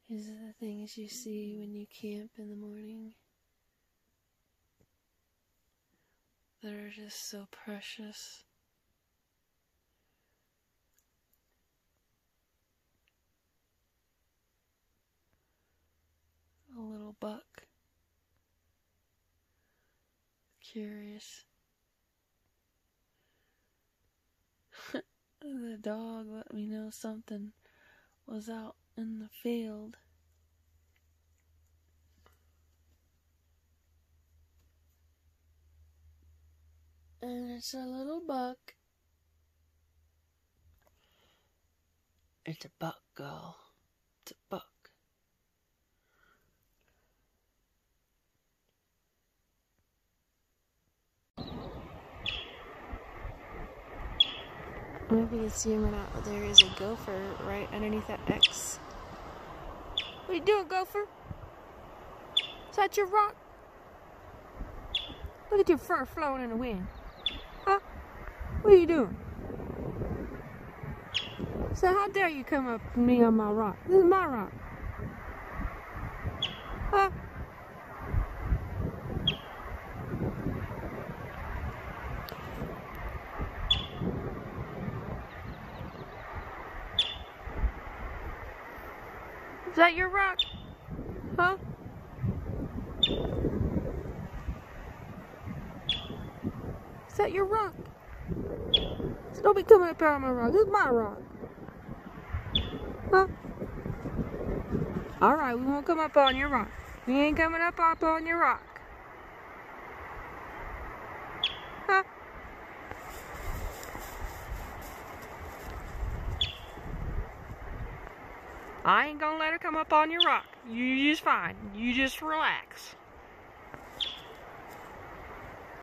These are the things you see when you camp in the morning that are just so precious. A little buck, curious. The dog let me know something was out in the field. And it's a little buck. It's a buck, girl. It's a buck. I don't know if you can see him or not, but there is a gopher right underneath that X. What are you doing, gopher? Is that your rock? Look at your fur flowing in the wind. Huh? What are you doing? So how dare you come up to me on my rock? This is my rock. Huh? Is that your rock? Huh? Is that your rock? So don't be coming up here on my rock. This is my rock. Huh? Alright, we won't come up on your rock. We ain't coming up on your rock. Huh? I ain't gonna let her come up on your rock. You just fine. You just relax.